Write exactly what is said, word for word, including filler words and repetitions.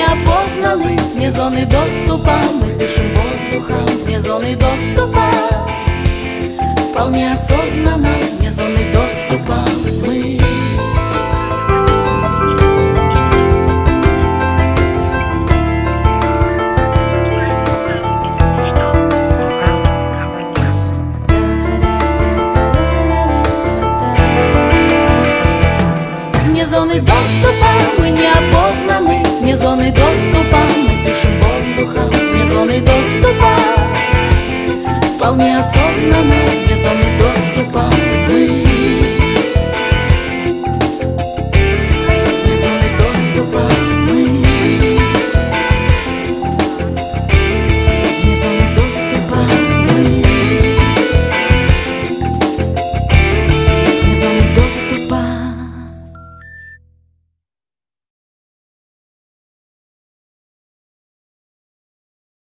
неопознаны, вне зоны доступа. Мы дышим воздухом вне зоны доступа. Вполне осознанно вне зоны доступа мы. Вне зоны доступа мы неопознаны, вне зоны доступа мы дышим воздухом, вне зоны доступа вполне осознанно.